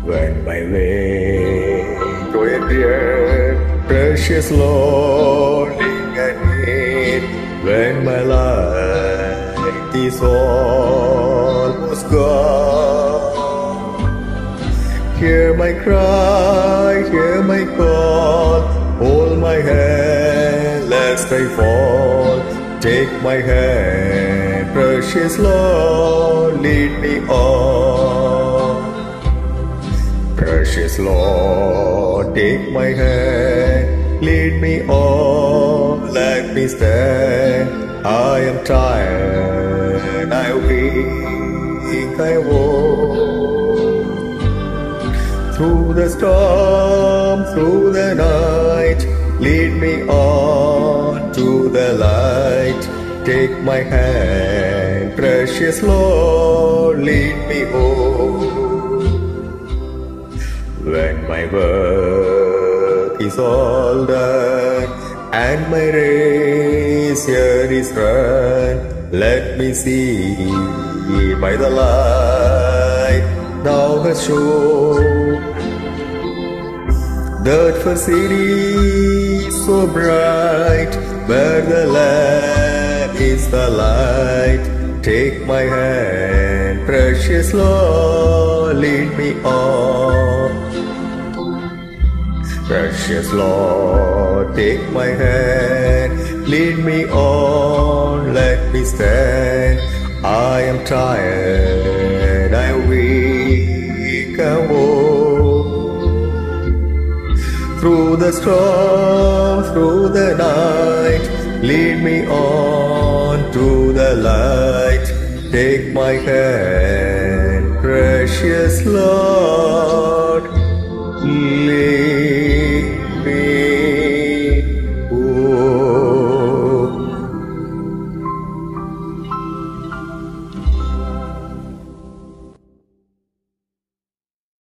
When my way to a dear, precious Lord, lead and lead. When my light is almost gone, hear my cry, hear my call. Hold my hand, lest I fall. Take my hand, precious Lord, lead me on. Precious Lord, take my hand, lead me on, let me stand. I am tired, I weak, I walk through the storm, through the night. Lead me on to the light. Take my hand, precious Lord, lead me home. When my work is all done and my race here is run, let me see by the light thou hast shown. That for city so bright, where the Lamb is the light. Take my hand, precious Lord, lead me on. Precious Lord, take my hand, lead me on, let me stand. I am tired, I am weak, I walk through the storm, through the night. Lead me on to the light. Take my hand, precious Lord, lead